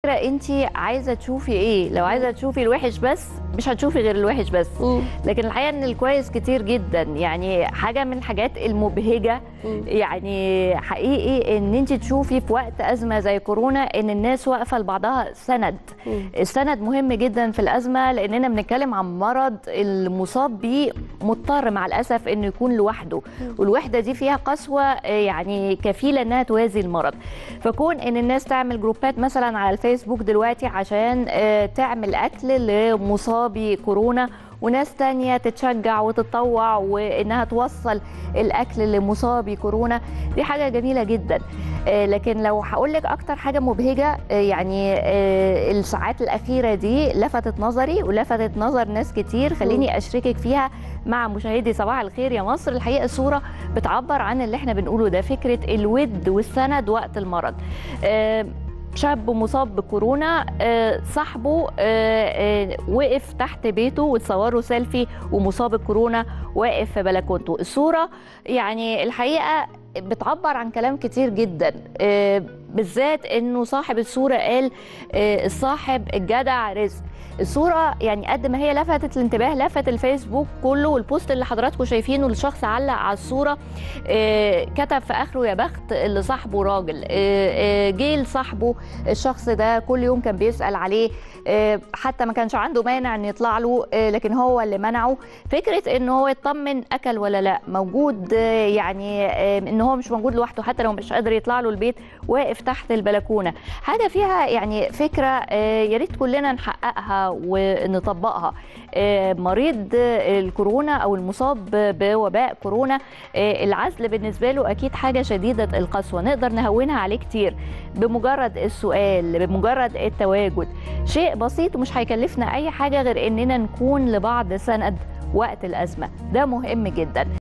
انت عايزه تشوفي ايه؟ لو عايزه تشوفي الوحش بس مش هتشوفي غير الوحش بس. لكن الحقيقه ان الكويس كتير جدا، يعني حاجه من الحاجات المبهجه. يعني حقيقي ان انت تشوفي في وقت ازمه زي كورونا ان الناس واقفه لبعضها سند. السند مهم جدا في الازمه، لاننا بنتكلم عن مرض المصاب بيه مضطر مع الاسف انه يكون لوحده، والوحده دي فيها قسوه يعني كفيله انها توازي المرض. فكون ان الناس تعمل جروبات مثلا على الفيسبوك دلوقتي عشان تعمل اكل لمصابي كورونا، وناس تانية تتشجع وتتطوع وانها توصل الاكل لمصابي كورونا، دي حاجه جميله جدا. لكن لو هقول لك اكتر حاجه مبهجه، يعني الساعات الاخيره دي لفتت نظري ولفتت نظر ناس كتير، خليني اشاركك فيها مع مشاهدي صباح الخير يا مصر. الحقيقه صوره بتعبر عن اللي احنا بنقوله ده، فكره الود والسند وقت المرض. شاب مصاب بكورونا، صاحبه وقف تحت بيته وتصوروا سيلفي ومصاب الكورونا واقف في بلكونته. الصورة يعني الحقيقة بتعبر عن كلام كتير جدا، بالذات انه صاحب الصورة قال الصاحب الجدع رزق. الصورة يعني قد ما هي لفتت الانتباه لفت الفيسبوك كله، والبوست اللي حضراتكم شايفينه الشخص علق على الصورة كتب في اخره يا بخت اللي صاحبه راجل. جه لصاحبه الشخص ده كل يوم كان بيسأل عليه، حتى ما كانش عنده مانع ان يطلع له، لكن هو اللي منعه. فكرة ان هو يطمن اكل ولا لا، موجود يعني ان هو مش موجود لوحده، حتى لو مش قادر يطلع له البيت واقف تحت البلكونة. حاجة فيها يعني فكرة يا ريت كلنا نحققها ونطبقها. مريض الكورونا او المصاب بوباء كورونا، العزل بالنسبه له اكيد حاجه شديده القسوه، نقدر نهونها عليه كتير بمجرد السؤال، بمجرد التواجد. شيء بسيط ومش هيكلفنا اي حاجه غير اننا نكون لبعض سند وقت الازمه، ده مهم جدا.